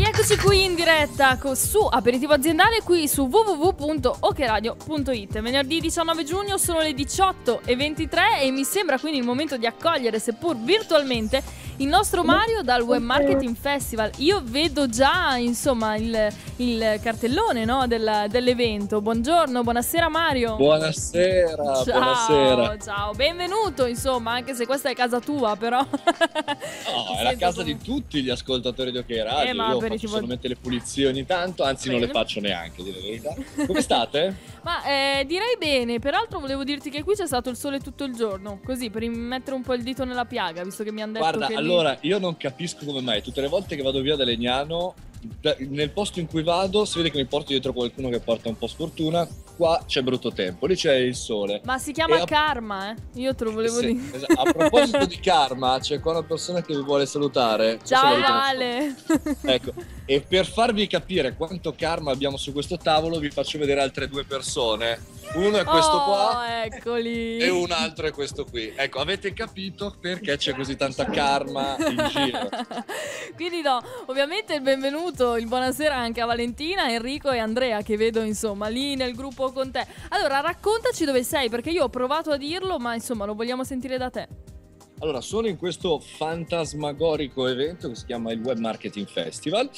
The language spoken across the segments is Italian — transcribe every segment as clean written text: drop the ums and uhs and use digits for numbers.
Eccoci qui in diretta su Aperitivo Aziendale, qui su www.okeradio.it. Venerdì 19 giugno sono le 18:23 e mi sembra quindi il momento di accogliere, seppur virtualmente, il nostro Mario dal Web Marketing Festival. Io vedo già, insomma, il cartellone, no, dell'evento. Buongiorno, buonasera Mario. Buonasera, ciao, buonasera. Ciao, benvenuto, insomma, anche se questa è casa tua, però. No, è la casa di tutti gli ascoltatori di OK Radio. Io faccio solamente le pulizie ogni tanto, anzi non le faccio neanche, dire la verità. Come state? Ma direi bene, peraltro volevo dirti che qui c'è stato il sole tutto il giorno, così per mettere un po' il dito nella piaga, visto che mi hanno detto Guarda, che allora, io non capisco come mai tutte le volte che vado via da Legnano, nel posto in cui vado si vede che mi porto dietro qualcuno che porta un po' sfortuna. Qua c'è brutto tempo, lì c'è il sole. Ma si chiama karma, Io te lo volevo dire. Esatto. A proposito di karma, c'è qua una persona che vi vuole salutare. Ciao Vale. Ecco, e per farvi capire quanto karma abbiamo su questo tavolo vi faccio vedere altre due persone. Uno è questo qua, eccoli. e un altro è questo qui. Ecco, avete capito perché c'è così tanta karma in giro. Quindi no, ovviamente il benvenuto, il buonasera anche a Valentina, Enrico e Andrea, che vedo insomma lì nel gruppo con te. Allora raccontaci dove sei, perché io ho provato a dirlo, ma insomma lo vogliamo sentire da te. Allora, sono in questo fantasmagorico evento che si chiama il Web Marketing Festival.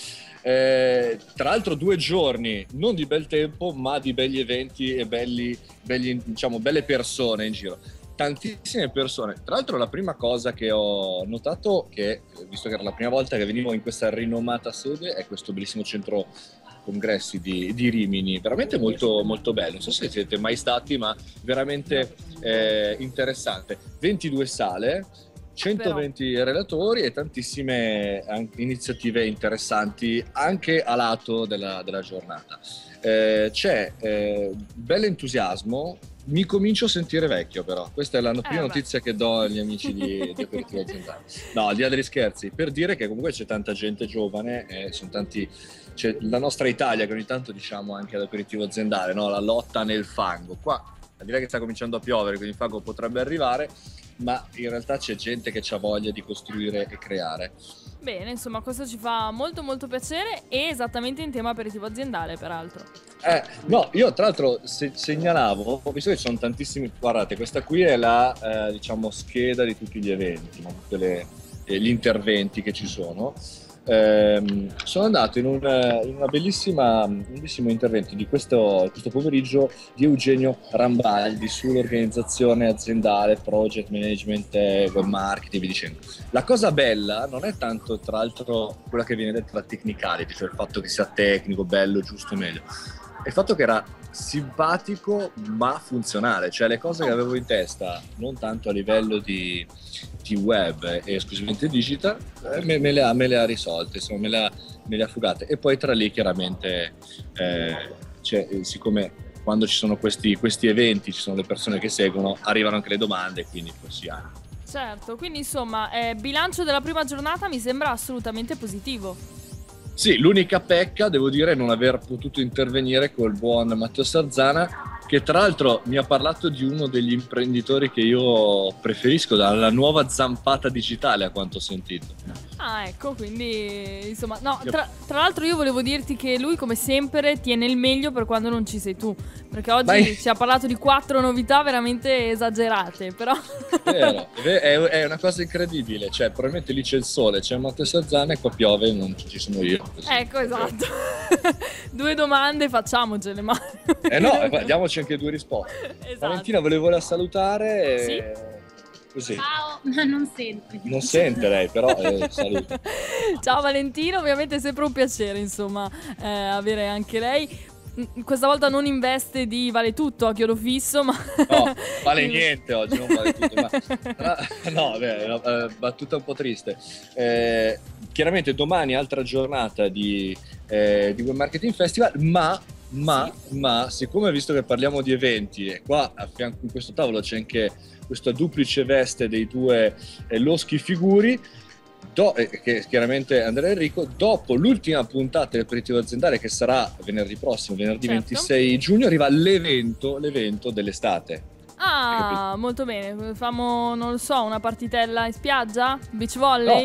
Tra l'altro 2 giorni, non di bel tempo, ma di begli eventi e diciamo, belle persone in giro. Tantissime persone. Tra l'altro la prima cosa che ho notato, che visto che era la prima volta che venivo in questa rinomata sede, è questo bellissimo centro congressi di Rimini, veramente molto, molto bello. Non so se siete mai stati, ma veramente interessante. 22 sale, 120 relatori e tantissime iniziative interessanti anche a lato della giornata. C'è bell'entusiasmo. Mi comincio a sentire vecchio, però questa è la prima notizia che do agli amici di Aperitivo Aziendale. No, al di là degli scherzi, per dire che comunque c'è tanta gente giovane, sono tanti. C'è la nostra Italia che ogni tanto diciamo anche ad Aperitivo Aziendale, no? La lotta nel fango. Qua, al di là che sta cominciando a piovere, quindi il fango potrebbe arrivare, ma in realtà c'è gente che ha voglia di costruire e creare. Bene, insomma, questo ci fa molto molto piacere, e esattamente in tema aperitivo aziendale, peraltro. No, io tra l'altro segnalavo, visto che ci sono tantissimi, guardate, questa qui è la diciamo scheda di tutti gli eventi, no? Tutti gli interventi che ci sono. Sono andato in un bellissimo intervento di questo pomeriggio di Eugenio Rambaldi sull'organizzazione aziendale, project management, web marketing, vi dicendo. La cosa bella non è tanto, tra l'altro, quella che viene detta la technicality, cioè il fatto che sia tecnico, bello, giusto, meglio. È il fatto che era simpatico ma funzionale, cioè le cose che avevo in testa, non tanto a livello di web e esclusivamente digital, me le ha risolte, insomma, me le ha fugate. E poi tra lì chiaramente siccome quando ci sono questi eventi ci sono le persone che seguono, arrivano anche le domande, quindi poi si ha. Certo, quindi insomma bilancio della prima giornata mi sembra assolutamente positivo. Sì, l'unica pecca, devo dire, è non aver potuto intervenire col buon Matteo Sarzana, che tra l'altro mi ha parlato di uno degli imprenditori che io preferisco, dalla nuova zampata digitale, a quanto ho sentito. Ah, ecco, quindi insomma, no, tra l'altro io volevo dirti che lui come sempre tiene il meglio per quando non ci sei tu, perché oggi ci ha parlato di 4 novità veramente esagerate, però vero, è una cosa incredibile, cioè probabilmente lì c'è il sole, c'è Matteo Sarzana e qua piove e non ci sono io. Ecco, esatto. 2 domande facciamocele, ma no, diamoci anche 2 risposte. Esatto. Valentina, volevo la salutare. Sì? Così. Ciao, non sente. Non sente lei, però saluta. Ciao Valentina, ovviamente è sempre un piacere, insomma, avere anche lei. Questa volta non in veste di vale tutto a chiodo fisso, ma no, vale niente oggi, non vale tutto. No, battuta un po' triste. Chiaramente domani altra giornata di Web Marketing Festival, ma siccome, visto che parliamo di eventi e qua a fianco in questo tavolo c'è anche questa duplice veste dei 2 loschi figuri, che chiaramente Andrea e Enrico, dopo l'ultima puntata del Aperitivo Aziendale, che sarà venerdì prossimo, venerdì 26 giugno, arriva l'evento dell'estate. Ah, molto bene. Famo, non lo so, una partitella in spiaggia? Beach volley?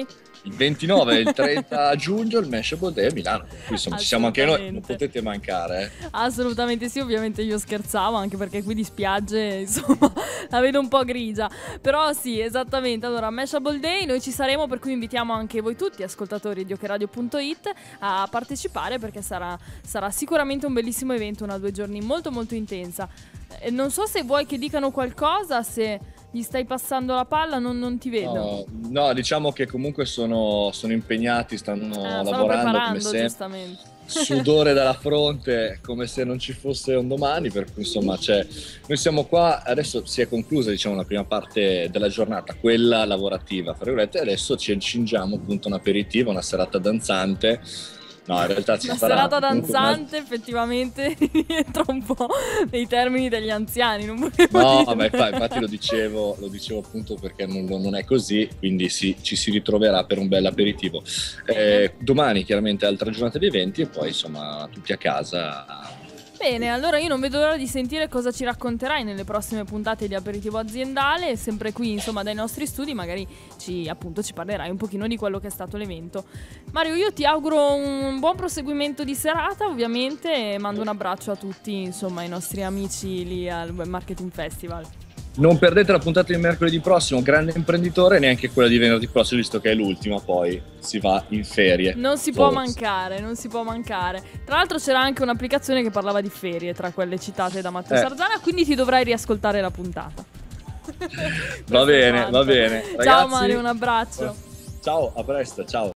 il 29 e il 30 giugno il Mashable Day a Milano. Qui insomma ci siamo anche noi, non potete mancare. Assolutamente sì, ovviamente io scherzavo, anche perché qui di spiagge insomma la vedo un po' grigia, però sì, esattamente. Allora, Mashable Day, noi ci saremo, per cui invitiamo anche voi tutti ascoltatori di okeradio.it a partecipare, perché sarà sicuramente un bellissimo evento, una 2 giorni molto molto intensa. Non so se vuoi che dicano qualcosa, se gli stai passando la palla, non ti vedo. No, diciamo che comunque sono impegnati, stanno lavorando preparando, come sempre. giustamente. Sudore dalla fronte, come se non ci fosse un domani, per cui insomma noi siamo qua, adesso si è conclusa diciamo la prima parte della giornata, quella lavorativa, fra virgolette, e adesso ci accingiamo appunto un aperitivo, una serata danzante. No, in realtà ci sarà serata danzante, effettivamente rientra un po' nei termini degli anziani. Non no, dire. ma infatti lo dicevo appunto perché non è così, quindi ci si ritroverà per un bel aperitivo. Domani chiaramente altra giornata di eventi e poi insomma tutti a casa. Bene, allora io non vedo l'ora di sentire cosa ci racconterai nelle prossime puntate di Aperitivo Aziendale, sempre qui insomma dai nostri studi, magari ci parlerai un pochino di quello che è stato l'evento. Mario, io ti auguro un buon proseguimento di serata, ovviamente, e mando un abbraccio a tutti insomma i nostri amici lì al Web Marketing Festival. Non perdete la puntata di mercoledì prossimo, Grande Imprenditore, neanche quella di venerdì prossimo, visto che è l'ultima, poi si va in ferie. Non si può mancare. Tra l'altro c'era anche un'applicazione che parlava di ferie, tra quelle citate da Matteo Sarzana, quindi ti dovrai riascoltare la puntata. Va bene. Ragazzi, ciao Mario, un abbraccio. Ciao, a presto, ciao.